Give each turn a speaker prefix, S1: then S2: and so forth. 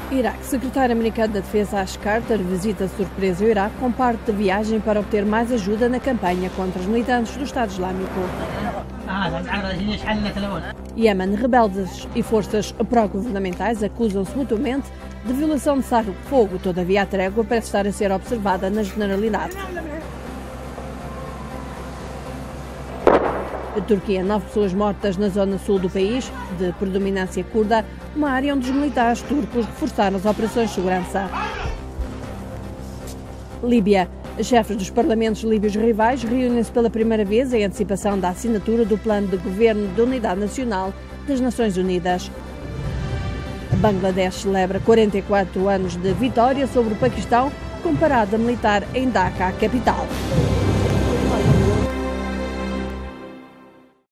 S1: Iraque. Secretário americano da Defesa Ash Carter visita surpresa o Iraque com parte de viagem para obter mais ajuda na campanha contra os militantes do Estado Islâmico. Iêmen. Rebeldes e forças pró-governamentais acusam-se mutuamente de violação de cessar-fogo. Todavia, a trégua parece estar a ser observada na generalidade. A Turquia. 9 pessoas mortas na zona sul do país, de predominância curda, uma área onde os militares turcos reforçaram as operações de segurança. Líbia. Chefes dos parlamentos líbios rivais reúnem-se pela primeira vez em antecipação da assinatura do Plano de Governo de Unidade Nacional das Nações Unidas. Bangladesh celebra 44 anos de vitória sobre o Paquistão com parada militar em Dhaka, a capital.